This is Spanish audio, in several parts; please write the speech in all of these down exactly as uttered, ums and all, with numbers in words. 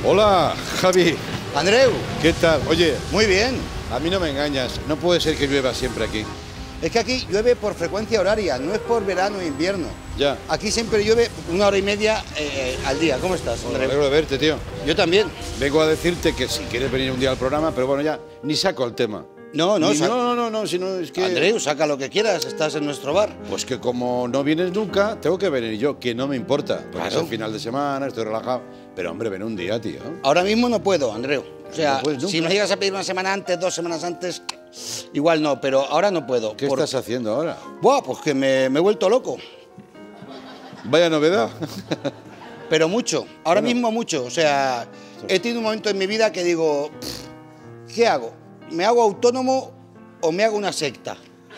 Hola, Javi. Andreu. ¿Qué tal? Oye, muy bien. A mí no me engañas, no puede ser que llueva siempre aquí. Es que aquí llueve por frecuencia horaria, no es por verano o invierno. Ya. Aquí siempre llueve una hora y media eh, al día. ¿Cómo estás, Bueno, Andreu? me alegro de verte, tío. Yo también. Vengo a decirte que si quieres venir un día al programa, pero bueno, ya, ni saco el tema. No, no, Ni, no, no, no, no, si no es que... Andreu, saca lo que quieras, estás en nuestro bar. Pues que como no vienes nunca, tengo que venir yo, que no me importa. Porque Claro. es el final de semana, estoy relajado. Pero hombre, ven un día, tío. Ahora mismo no puedo, Andreu. O sea, No puedes nunca. si me llegas a pedir una semana antes, dos semanas antes, igual no, pero ahora no puedo. ¿Qué por... estás haciendo ahora? Buah, pues que me, me he vuelto loco. Vaya novedad. Pero mucho, ahora Bueno. mismo mucho. O sea, he tenido un momento en mi vida que digo, "Pff, ¿qué hago? ¿Me hago autónomo o me hago una secta?"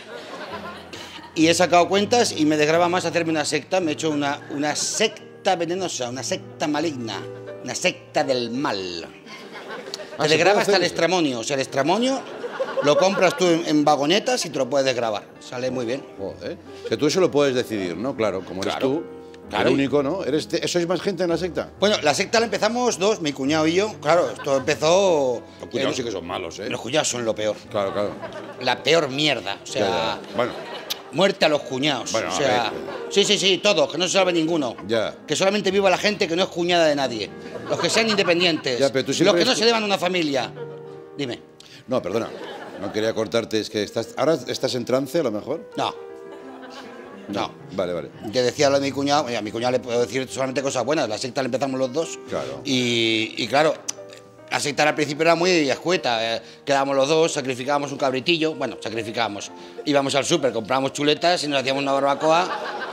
Y he sacado cuentas y me desgrava más hacerme una secta. Me he hecho una, una secta venenosa, una secta maligna, una secta del mal. Ah, Te ¿se desgraba puede hasta el hacer eso? estramonio. O sea, el estramonio lo compras tú en, en vagonetas y te lo puedes desgrabar. Sale muy bien. Joder. Que tú eso lo puedes decidir, ¿no? Claro, como eres Claro. tú, Claro. el único, ¿no? ¿Eres te- ¿Sois más gente en la secta? Bueno, la secta la empezamos dos, mi cuñado y yo. Claro, esto empezó... Los cuñados en- sí que son malos, ¿eh? Los cuñados son lo peor. Claro, claro. La peor mierda. O sea, Ya, ya. Bueno, muerte a los cuñados. Bueno, o a sea, ver. sí, sí, sí, todos, que no se salve ninguno. Ya. Que solamente viva la gente que no es cuñada de nadie. Los que sean independientes. Ya, pero tú los siempre que no es- se deban a una familia. Dime. no, perdona. No quería cortarte, es que estás... ¿Ahora estás en trance, a lo mejor? No. No. Vale, vale. Te decía lo de mi cuñado, oye, a mi cuñado le puedo decir solamente cosas buenas. La secta la empezamos los dos. Claro. Y, y claro, la secta al principio era muy escueta. eh, Quedábamos los dos, sacrificábamos un cabritillo. Bueno, sacrificábamos. Íbamos al súper, comprábamos chuletas y nos hacíamos una barbacoa.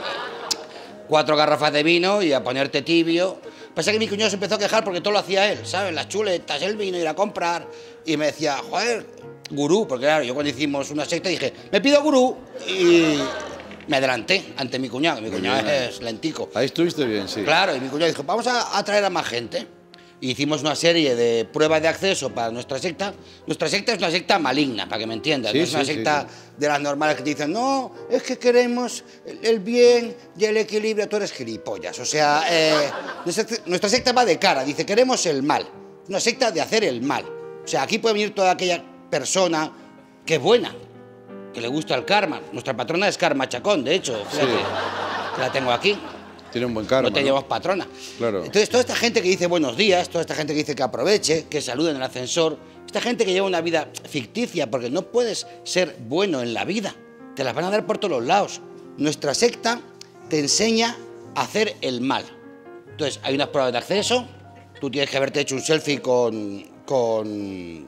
Cuatro garrafas de vino y a ponerte tibio. Pasa que mi cuñado se empezó a quejar porque todo lo hacía él, ¿sabes? Las chuletas, el vino, ir a comprar. Y me decía, joder, gurú. Porque claro, yo cuando hicimos una secta dije, me pido gurú. Y me adelanté ante mi cuñado. Mi Muy cuñado bien. es lentico. Ahí estuviste bien, sí. Claro, y mi cuñado dijo, vamos a, a traer a más gente. Y hicimos una serie de pruebas de acceso para nuestra secta. Nuestra secta es una secta maligna, para que me entiendas. Sí, No es una sí, sí, secta sí. de las normales que te dicen, no, es que queremos el, el bien y el equilibrio. Tú eres gilipollas. O sea, eh, nuestra, nuestra secta va de cara, dice, queremos el mal. Una secta de hacer el mal. O sea, aquí puede venir toda aquella persona que es buena, que le gusta el karma. Nuestra patrona es Karma Chacón, de hecho. Fíjate, que la tengo aquí. Tiene un buen karma, No te ¿no? llevas patrona. Claro. Entonces, toda esta gente que dice buenos días, toda esta gente que dice que aproveche, que salude en el ascensor, esta gente que lleva una vida ficticia, porque no puedes ser bueno en la vida, te las van a dar por todos los lados. Nuestra secta te enseña a hacer el mal. Entonces, hay unas pruebas de acceso, tú tienes que haberte hecho un selfie con... con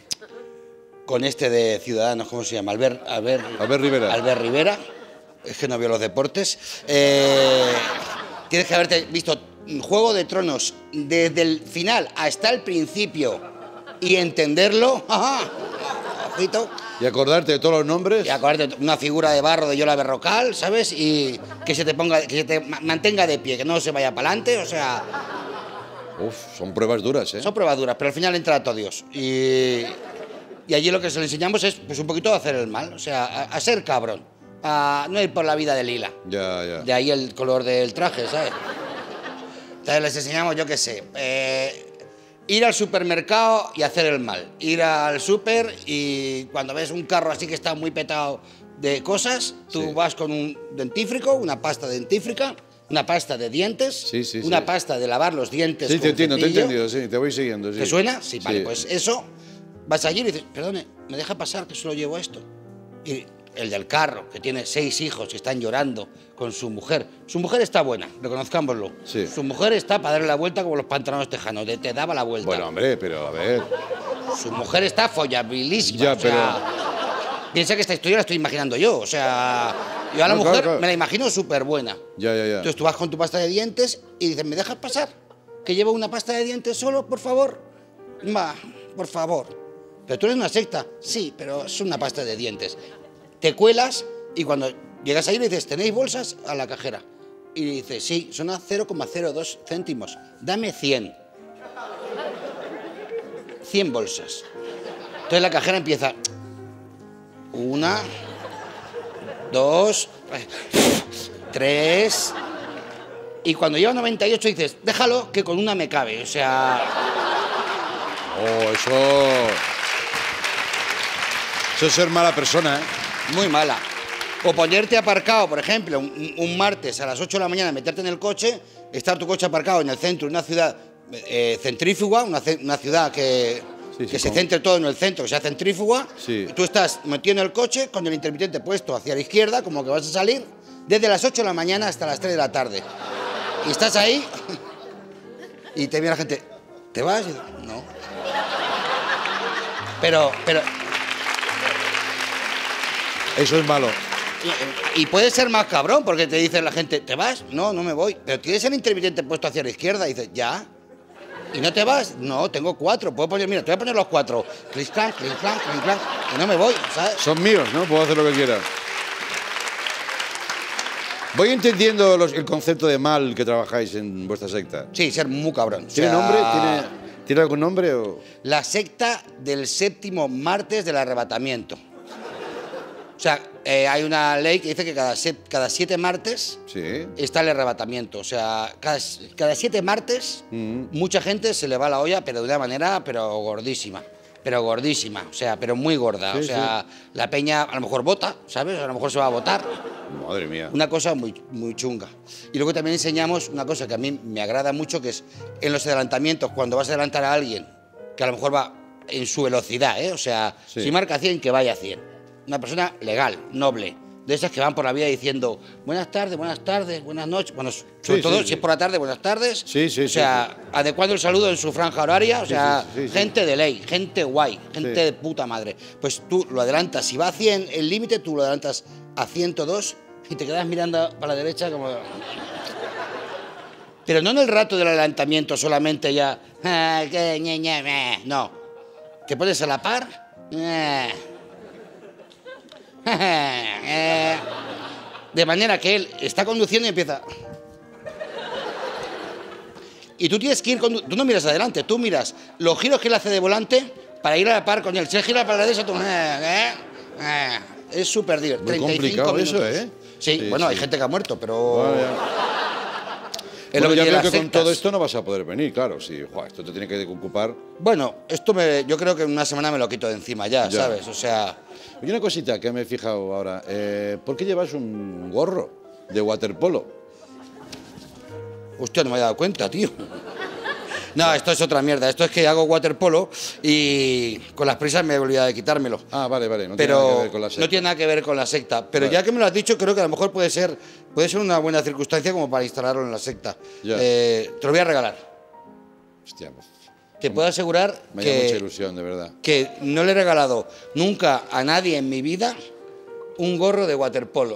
con este de Ciudadanos, ¿cómo se llama? Albert, Albert, Albert Rivera. Albert Rivera. Es que no veo los deportes. Eh, tienes que haberte visto Juego de Tronos desde el final hasta el principio y entenderlo. Ajá, ojito. Y acordarte de todos los nombres. Y acordarte de una figura de barro de Yola Berrocal, ¿sabes? Y que se te ponga, que se te ma- mantenga de pie, que no se vaya para adelante, o sea, Uf, son pruebas duras, ¿eh? son pruebas duras, pero al final entra todo Dios. Y, y allí lo que se le enseñamos es pues un poquito a hacer el mal, o sea, a, a ser cabrón, a no ir por la vida de lila. Ya, ya. De ahí el color del traje, ¿sabes? Entonces les enseñamos, yo qué sé, eh, ir al supermercado y hacer el mal. Ir al súper y cuando ves un carro así que está muy petado de cosas, tú Sí. vas con un dentífrico, una pasta dentífrica, una pasta de dientes, Sí, sí, una sí. pasta de lavar los dientes Sí, con te entiendo, te he cepillo. entendido, sí, te voy siguiendo, sí. ¿Te suena? Sí, vale, Sí. pues eso, vas allí y dices, perdone, ¿me deja pasar que solo llevo esto? Y el del carro, que tiene seis hijos que están llorando con su mujer. Su mujer está buena, reconozcámoslo. Sí. Su mujer está para darle la vuelta como los pantalones tejanos, te, te daba la vuelta. Bueno, hombre, pero a ver. Su mujer está follabilísima. Ya, o sea, piensa que esta historia la estoy imaginando yo, o sea, yo a la No, mujer claro, claro. me la imagino súper buena. Ya, ya, ya. Entonces tú vas con tu pasta de dientes y dices, ¿me dejas pasar? ¿Que llevo una pasta de dientes solo, por favor? Va, por favor. Pero tú eres una secta. Sí, pero es una pasta de dientes. Te cuelas y cuando llegas ahí le dices, ¿tenéis bolsas? A la cajera. Y dice, sí, son a cero coma cero dos céntimos. Dame cien. cien bolsas. Entonces la cajera empieza, una, dos, tres... Y cuando lleva noventa y ocho dices, déjalo, que con una me cabe. O sea, Oh, eso... Eso es ser mala persona, ¿eh? Muy mala. O ponerte aparcado, por ejemplo, un, un martes a las ocho de la mañana, meterte en el coche, estar tu coche aparcado en el centro de una ciudad eh, centrífuga, una, una ciudad que, sí, sí, que se como... centre todo en el centro, que sea centrífuga, sí. Y tú estás metido en el coche con el intermitente puesto hacia la izquierda, como que vas a salir, desde las ocho de la mañana hasta las tres de la tarde. Y estás ahí y te viene la gente, ¿te vas? Y, no. Pero, pero... Eso es malo. Y, y puede ser más cabrón, porque te dice la gente, ¿te vas? No, no me voy. Pero tienes el intermitente puesto hacia la izquierda y dices, ¿ya? ¿Y no te vas? No, tengo cuatro. Puedo poner, mira, te voy a poner los cuatro. Clic, clank, clic, clank, clic, clank. Y no me voy, ¿sabes? Son míos, ¿no? Puedo hacer lo que quiera. Voy entendiendo los, el concepto de mal que trabajáis en vuestra secta. Sí, ser muy cabrón. ¿Tiene o sea, nombre? ¿Tiene, ¿Tiene algún nombre? O? La secta del séptimo martes del arrebatamiento. O sea, eh, hay una ley que dice que cada, set, cada siete martes sí. está el arrebatamiento. O sea, cada, cada siete martes mm. mucha gente se le va la olla, pero de una manera pero gordísima. Pero gordísima, o sea, pero muy gorda. Sí, o sea, sí. La peña a lo mejor vota, ¿sabes? A lo mejor se va a votar. Madre mía. Una cosa muy, muy chunga. Y luego también enseñamos una cosa que a mí me agrada mucho, que es en los adelantamientos, cuando vas a adelantar a alguien, que a lo mejor va en su velocidad, ¿eh? O sea, sí. Si marca cien, que vaya a cien. Una persona legal, noble, de esas que van por la vida diciendo buenas tardes, buenas tardes, buenas noches, bueno, sobre sí, todo sí, si sí. es por la tarde, buenas tardes, sí, sí, o sea, sí, sí. adecuando el saludo en su franja horaria, o sea, sí, sí, sí, gente sí. de ley, gente guay, gente sí. de puta madre. Pues tú lo adelantas, si va a cien el límite, tú lo adelantas a ciento dos y te quedas mirando para la derecha como... Pero no en el rato del adelantamiento solamente ya, ah, que, ñe, ñe, ñe. No, te pones a la par, eh, de manera que él está conduciendo y empieza. Y tú tienes que ir, condu... tú no miras adelante, tú miras los giros que él hace de volante para ir a la par con él. Si él gira para la derecha, tú... Es súper divertido. Muy complicado eso, ¿eh? Sí, sí bueno, sí. Hay gente que ha muerto, pero... Vale. Es bueno, lo que ya creo que sectas. Con todo esto no vas a poder venir, claro. Si, joder, esto te tiene que ocupar. Bueno, esto me, yo creo que en una semana me lo quito de encima ya, ya. ¿Sabes? O sea... Oye, una cosita que me he fijado ahora. Eh, ¿Por qué llevas un gorro de waterpolo? Hostia, no me he dado cuenta, tío. No, esto es otra mierda. Esto es que hago waterpolo y con las prisas me he olvidado de quitármelo. Ah, vale, vale. No pero tiene nada que ver con la secta. No tiene nada que ver con la secta. Pero vale. Ya que me lo has dicho, creo que a lo mejor puede ser, puede ser una buena circunstancia como para instalarlo en la secta. Eh, te lo voy a regalar. Hostia, pues. Te puedo asegurar me que, da mucha ilusión, de verdad. Que no le he regalado nunca a nadie en mi vida un gorro de waterpolo.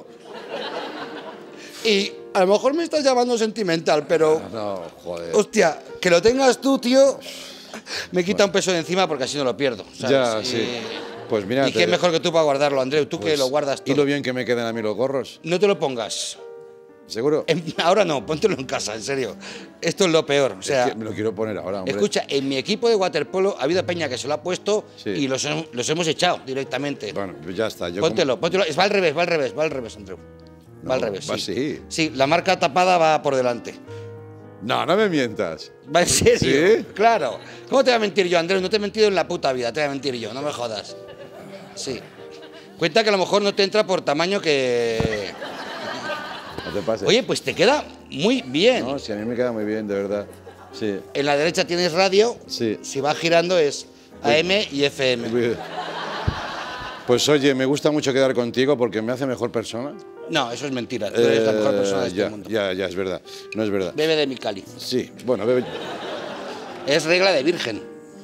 Y a lo mejor me estás llamando sentimental, pero... No, joder. Hostia, que lo tengas tú, tío, me quita bueno. un peso de encima porque así no lo pierdo, ¿sabes? Ya, y, sí. Pues mira... Y qué te... mejor que tú para guardarlo, Andreu, tú pues, que lo guardas todo. ¿Y lo bien que me quedan a mí los gorros? No te lo pongas. ¿Seguro? En, ahora no, póntelo en casa, en serio. Esto es lo peor. O sea, es que me lo quiero poner ahora, hombre. Escucha, en mi equipo de waterpolo ha habido peña que se lo ha puesto sí. Y los, los hemos echado directamente. Bueno, pues ya está. Yo póntelo, como... póntelo. Va al revés, va al revés, va al revés, Andreu. No, va al revés, va sí. sí. Sí, la marca tapada va por delante. No, no me mientas. ¿Va en serio? ¿Sí? Claro. ¿Cómo te voy a mentir yo, Andreu? No te he mentido en la puta vida, te voy a mentir yo, no me jodas. Sí. Cuenta que a lo mejor no te entra por tamaño que... No te pases. Oye, pues te queda muy bien. No, sí, a mí me queda muy bien, de verdad. Sí. En la derecha tienes radio. Sí. Si vas girando es A M y F M. Pues oye, me gusta mucho quedar contigo porque me hace mejor persona. No, eso es mentira. Tú eres eh, la mejor persona de este ya, mundo. Ya, ya, es verdad. No es verdad. Bebe de mi cáliz. Sí, bueno, bebe... Es regla de virgen.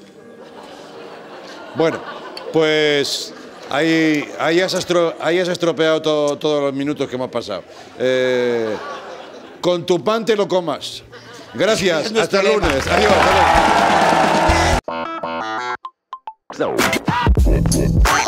Bueno, pues... Ahí, ahí, has, estro, ahí has estropeado todo, todos los minutos que hemos pasado. Eh, con tu pan te lo comas. Gracias, es hasta el lunes. Adiós. Adiós.